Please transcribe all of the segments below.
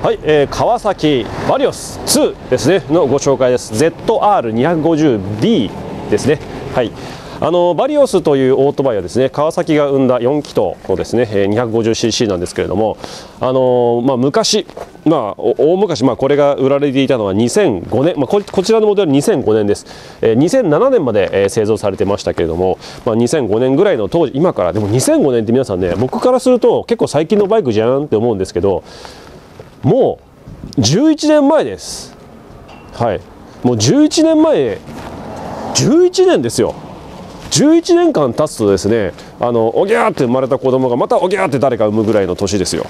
はい、川崎バリオス2ですねのご紹介です。 ZR250B ですね。はい、バリオスというオートバイはですね、川崎が生んだ4気筒のですね 250cc なんですけれども、昔、大昔、これが売られていたのは2005年、こちらのモデルは2005年です。2007年まで、製造されてましたけれども、2005年ぐらいの当時、今からでも2005年って皆さんね、僕からすると結構最近のバイクじゃんって思うんですけど、もう11年前です。はい、もう11年前、11年ですよ。11年間経つとですね、おぎゃーって生まれた子供がまたおぎゃーって誰か産むぐらいの年ですよ。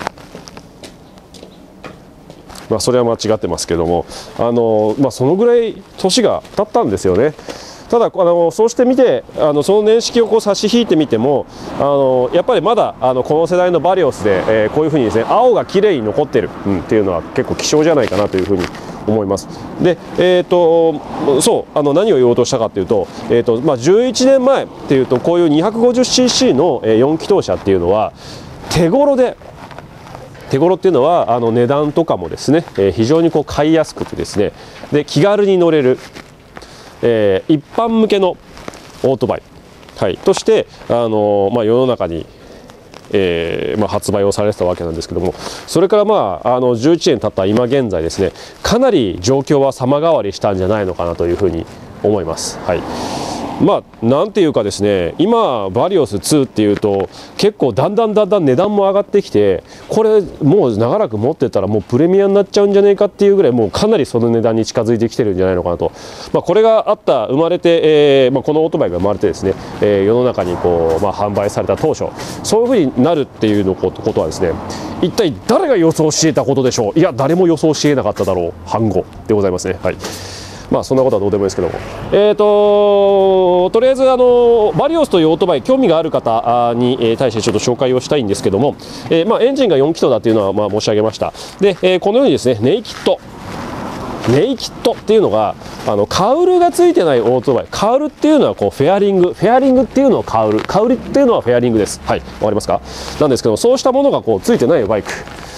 それは間違ってますけども、そのぐらい年が経ったんですよね。ただそうしてみてその年式を差し引いてみてもやっぱりまだこの世代のバリオスで、こういうふうにですね青が綺麗に残ってる、っていうのは結構希少じゃないかなというふうに思います。で、そう何を言おうとしたかというと、11年前っていうとこういう 250cc の4気筒車っていうのは手頃っていうのは値段とかもですね、非常に買いやすくてですね、で気軽に乗れる、一般向けのオートバイ、として世の中に、発売をされてたわけなんですけども、それから11年経った今現在ですね、かなり状況は様変わりしたんじゃないのかなというふうに思います。なんていうかですね、今バリオス2っていうと結構だんだん値段も上がってきて、これもう長らく持ってたらもうプレミアになっちゃうんじゃねえかっていうぐらい、もうかなりその値段に近づいてきてるんじゃないのかなと。これが生まれて、このオートバイが生まれてですね、世の中に販売された当初、そういうふうになるっていうことはですね、一体誰が予想し得たことでしょう。いや、誰も予想し得なかっただろう反語でございますね。はい、そんなことはどうでもいいですけども、とりあえずバリオスというオートバイ興味がある方に対してちょっと紹介をしたいんですけども、エンジンが4気筒だというのは申し上げました。で、このようにですねネイキッドっていうのがカウルがついてないオートバイ、カウルっていうのはフェアリングっていうのはカウルっていうのはフェアリングです。はい、わかりますか。なんですけど、そうしたものがついてないバイク、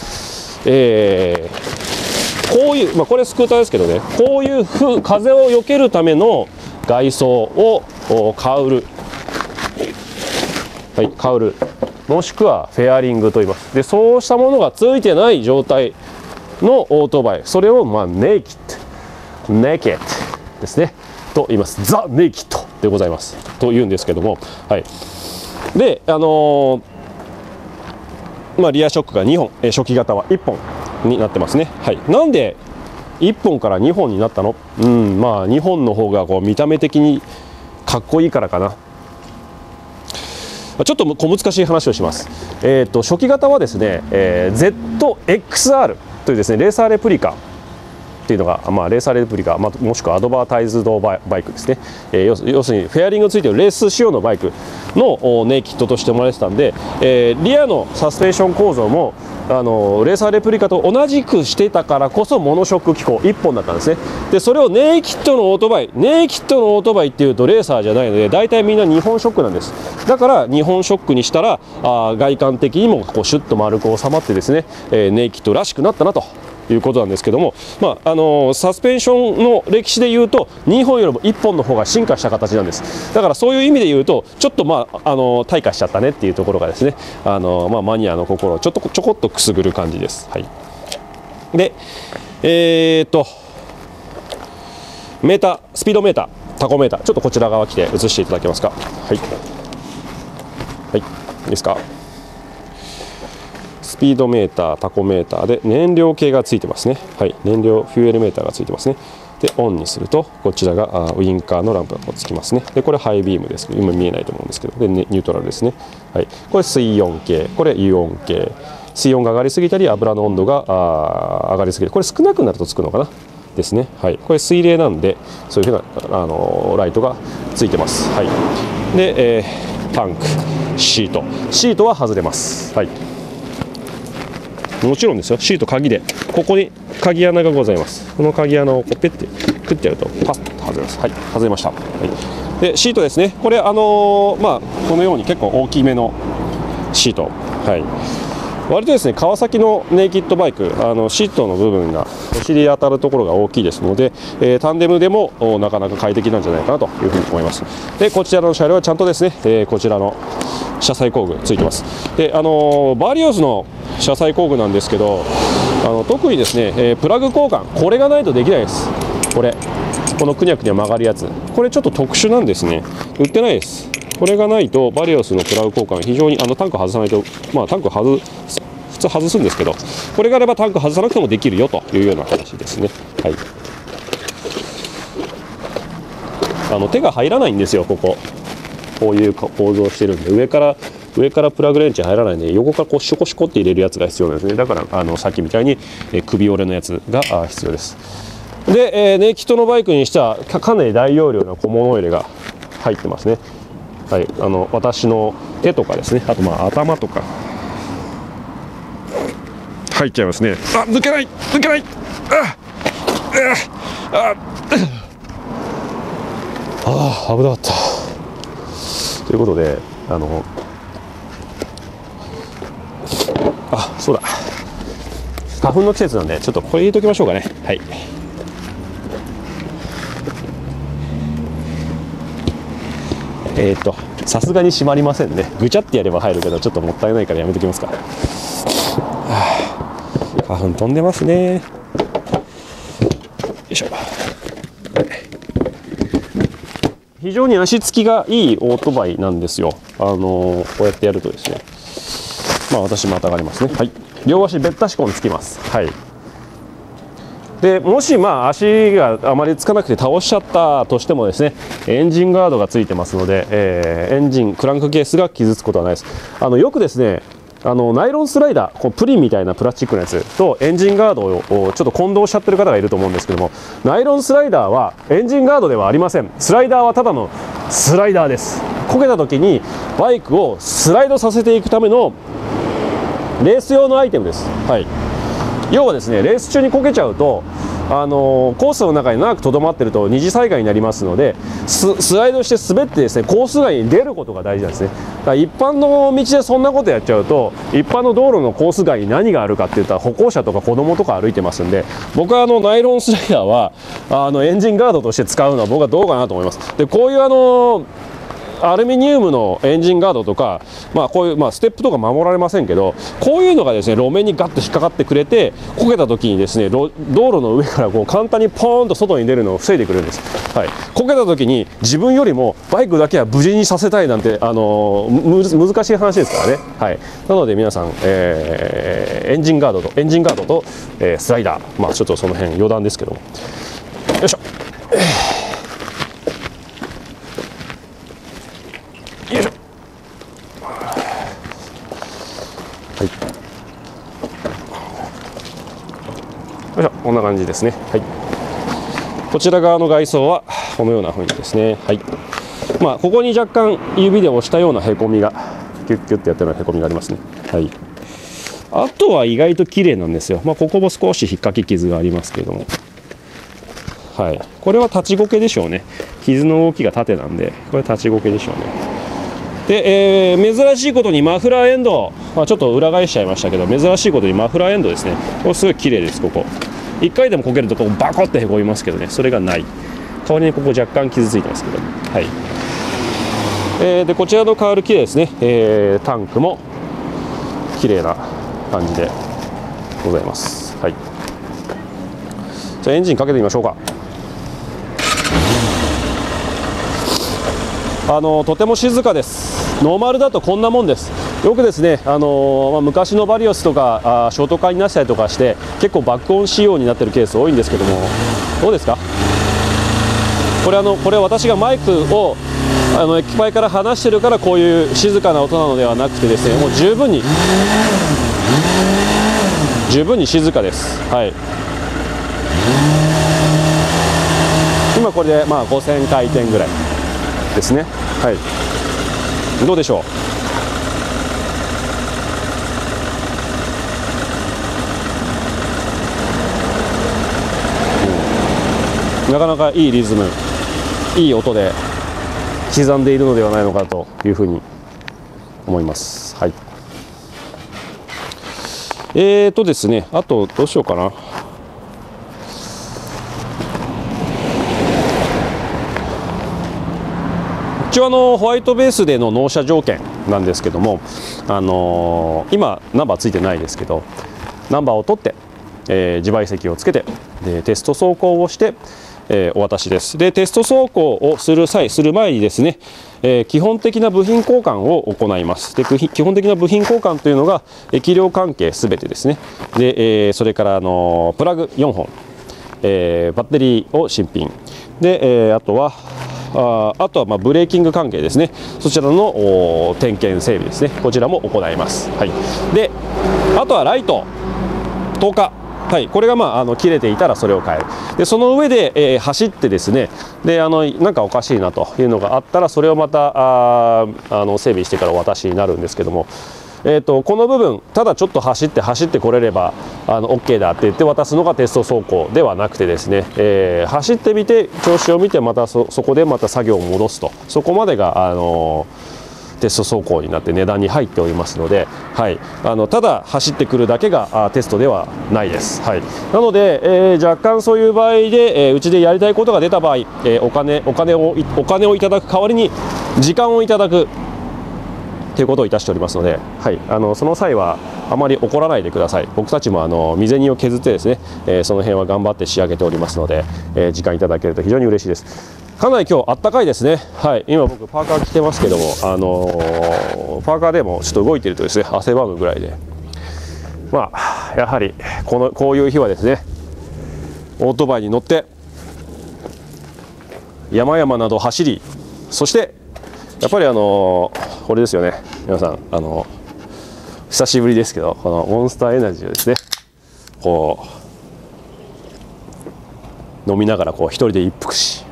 こういう、これスクーターですけどね、こういう風を避けるための外装をカウル、カウルもしくはフェアリングと言います。で、そうしたものがついてない状態のオートバイ、それをネイキッドですねと言います。ザ・ネイキッドでございますと言うんですけども、はい、でリアショックが2本、初期型は1本になってますね。はい、なんで1本から2本になったの？2本の方が見た目的にかっこいいからかな。ちょっと小難しい話をします。初期型はですね、ZXR というですねレーサーレプリカっていうのが、レーサーレプリカ、もしくはアドバタイズドバイクですね、要するにフェアリングがついているレース仕様のバイクのネイキッドとして生まれてたんで、リアのサスペンション構造もレーサーレプリカと同じくしてたからこそモノショック機構1本だったんですね。でそれをネイキッドのオートバイっていうとレーサーじゃないので、大体みんな2本ショックなんです。だから2本ショックにしたら外観的にもシュッと丸く収まってですね、ネイキッドらしくなったなということなんですけども、サスペンションの歴史でいうと2本よりも1本の方が進化した形なんです。だからそういう意味で言うとちょっと退化しちゃったねっていうところがですね、マニアの心をちょこっとくすぐる感じです。はい、でメーター、スピードメーター、タコメーター、ちょっとこちら側来て映していただけますか。はい、いいですか。スピードメーター、タコメーターで燃料計がついてますね。はい、燃料フューエルメーターがついてますね。でオンにするとこちらがウインカーのランプがつきますね。でこれハイビームです。今見えないと思うんですけど、でニュートラルですね。はい、これ水温計、これ油温計。水温が上がりすぎたり油の温度が上がりすぎる、これ少なくなるとつくのかなですね。はい、これ水冷なんでそういうふうなライトがついてます。はい、で、タンク、シートは外れます。はい、もちろんですよ。シート鍵でここに鍵穴がございます。この鍵穴をペッてクッてやるとパッと外れます。はい、外れました。はい、でシートですね。これこのように結構大きめのシート。はい、 割とですね川崎のネイキッドバイクシートの部分がお尻当たるところが大きいですので、タンデムでもなかなか快適なんじゃないかなというふうに思います。でこちらの車両はちゃんとですね、こちらの車載工具ついてます。でバリオスの車載工具なんですけど特にですね、プラグ交換これがないとできないです。このくにゃくにゃ曲がるやつ、これちょっと特殊なんですね。売ってないです。これがないとバリオスのプラグ交換非常にタンク外さないと、タンク普通外すんですけど、これがあればタンク外さなくてもできるよというような話ですね。はい、手が入らないんですよ。こういう構造をしてるんで、上からプラグレンチ入らないんで、横からこうシュコシュコって入れるやつが必要なんですね。だからさっきみたいに首折れのやつが必要です。で、ネイキッドのバイクにしてはかなり大容量な小物入れが入ってますね。はい、私の手とかですね、あと頭とか入っちゃいますね。抜けない危なかった。ということでそうだ、花粉の季節なんでちょっとこれ入れときましょうかね。はい、さすがに閉まりませんね。ぐちゃってやれば入るけどちょっともったいないからやめときますか。花粉飛んでますね。よいしょ。非常に足つきがいいオートバイなんですよ。こうやってやるとですね、私またがりますね。はい、両足べったしこにつきます。はい、でもし足があまりつかなくて倒しちゃったとしてもですね、エンジンガードがついてますので、エンジンクランクケースが傷つくことはないです。よくですねナイロンスライダー、プリンみたいなプラスチックのやつとエンジンガードをちょっと混同しちゃってる方がいると思うんですけども、ナイロンスライダーはエンジンガードではありません。スライダーはただのスライダーです。こけた時にバイクをスライドさせていくためのレース用のアイテムです。はい、要はですね、レース中にこけちゃうとコースの中に長くとどまっていると二次災害になりますので、スライドして滑ってですねコース外に出ることが大事なんですね。だから一般の道でそんなことやっちゃうと、一般の道路のコース外に何があるかっていったら歩行者とか子供とか歩いてますんで、僕はナイロンスライダーはエンジンガードとして使うのは僕はどうかなと思います。でこういうアルミニウムのエンジンガードとか、こういうステップとか守られませんけど、こういうのがですね路面にガッと引っかかってくれて、こけた時にですね道路の上から簡単にポーンと外に出るのを防いでくれるんです。はい、こけた時に自分よりもバイクだけは無事にさせたいなんて難しい話ですからね。はい、なので皆さん、エンジンガードと、スライダー、ちょっとその辺余談ですけども、よいしょ。よいしょ。はい。よいしょ、こんな感じですね。はい。こちら側の外装はこのような雰囲気ですね。はい。ここに若干指で押したようなへこみがキュッキュッてやったようなへこみがありますね。はい。あとは意外と綺麗なんですよ。ここも少し引っかき傷がありますけれども。はい。これは立ちこけでしょうね。傷の動きが縦なんで、これ立ちこけでしょうね。で、珍しいことにマフラーエンド、ちょっと裏返しちゃいましたけど、珍しいことにマフラーエンドですね。これすごい綺麗です。ここ1回でもこけるとここバコッてへこみますけどね、それがない。代わりにここ若干傷ついてますけど、はい。でこちらのカール綺麗ですね。タンクも綺麗な感じでございます。はい。じゃあエンジンかけてみましょうか。とても静かです。ノーマルだとこんなもんです。よくですね、昔のバリオスとかショートカーになしたりとかして結構爆音仕様になってるケース多いんですけども、どうですか。これ私がマイクを液パイから離してるからこういう静かな音なのではなくてですね、もう十分に静かです。はい。今これで5000回転ぐらいですね。はい。どうでしょう。なかなかいいリズム、いい音で刻んでいるのではないのかというふうに思います。はい。 ですね、あとどうしようかな。一応ホワイトベースでの納車条件なんですけども、今ナンバーついてないですけど、ナンバーを取って、自賠責をつけて、でテスト走行をして、お渡しです。でテスト走行をする前にですね、基本的な部品交換を行います。で基本的な部品交換というのが液量関係すべてですね。で、それからプラグ4本、バッテリーを新品で、あとはブレーキング関係ですね、そちらの点検整備ですね、こちらも行います。はい、であとはライト灯火、はい、これが切れていたらそれを変える。でその上で、走ってですね、でなんかおかしいなというのがあったら、それをまた整備してからお渡しになるんですけども、この部分、ただちょっと走ってこれればOK だって言って渡すのがテスト走行ではなくてですね、走ってみて調子を見て、またそこでまた作業を戻すと、そこまでがテスト走行になって値段に入っておりますので、はい、ただ走ってくるだけがテストではないです。はい、なので、若干そういう場合で、うちでやりたいことが出た場合、お金をいただく代わりに時間をいただくということをいたしておりますので、はい、その際はあまり怒らないでください。僕たちも身銭を削ってですね、その辺は頑張って仕上げておりますので、時間いただけると非常に嬉しいです。かなり今日あったかいですね。はい、今僕パーカー着てますけども、パーカーでもちょっと動いてるとですね、汗ばむぐらいで、やはりこういう日はですね、オートバイに乗って山々など走り、そしてやっぱりこれですよね、皆さん久しぶりですけど、このモンスターエナジーをですね、こう飲みながら一人で一服し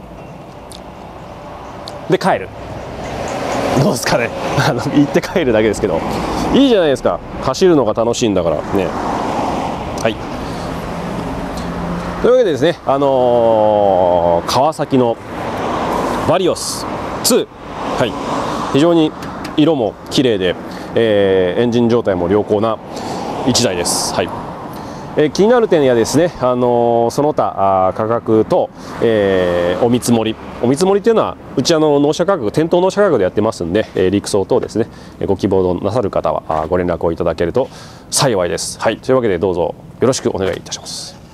で帰る。どうですかね。行って帰るだけですけど、いいじゃないですか。走るのが楽しいんだからね。はい。というわけでですね、川崎のバリオス2、はい、非常に色も綺麗で、エンジン状態も良好な1台です。はい。気になる点やですね、その他価格と、お見積もりというのはうち納車価格、店頭納車価格でやってますんで、陸送等ですね、ご希望なさる方はご連絡をいただけると幸いです。はい、というわけでどうぞよろしくお願いいたします。